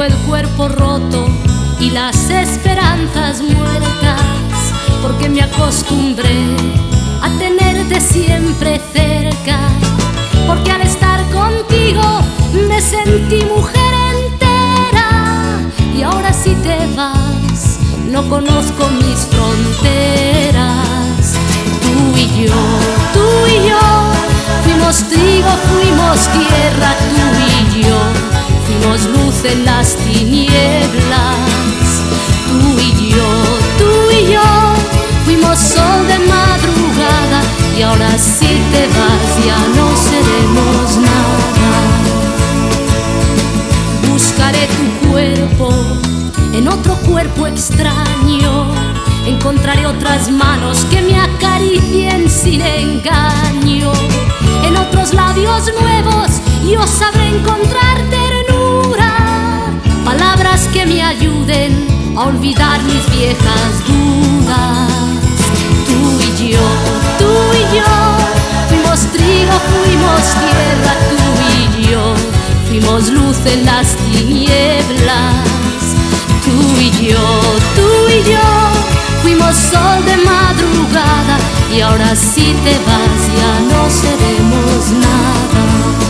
Tengo el cuerpo roto y las esperanzas muertas, porque me acostumbré a tenerte siempre cerca, porque al estar contigo me sentí mujer entera. Y ahora si te vas, no conozco mis fronteras. Tú y yo, fuimos trigo, fuimos tierra, tú y yo, fuimos luz en las tinieblas. Tú y yo, fuimos sol de madrugada, y ahora si te vas ya no seremos nada. Buscaré tu cuerpo en otro cuerpo extraño, encontraré otras manos que me acaricien sin engaño. En otros labios nuevos yo sabré encontrar ternura, palabras que me ayuden a olvidar mis viejas dudas. Tú y yo, fuimos trigo, fuimos tierra, tú y yo, fuimos luz en las tinieblas. Tú y yo, fuimos sol de madrugada, y ahora si te vas ya no seremos nada.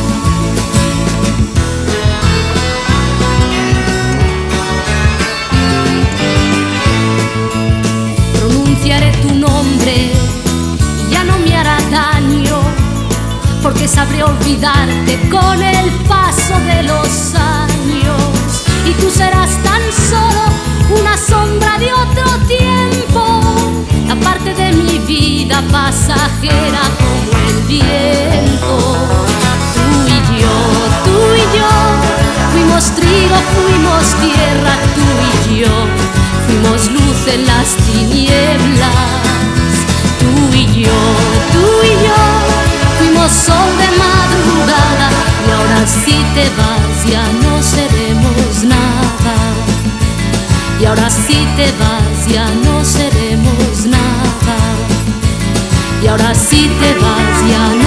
Pronunciaré tu nombre y ya no me hará daño, porque sabré olvidarte con el paso de los años. Y tú serás tan solo una sombra de otro tiempo, la parte de mi vida pasajera como el viento. Tú y yo, fuimos trigo, fuimos tierra, tú y yo, fuimos luz en las tinieblas. Tú y yo, fuimos sol de madrugada, y ahora si te vas ya no seremos nada. Y ahora si te vas ya no seremos nada. Y ahora si te vas ya no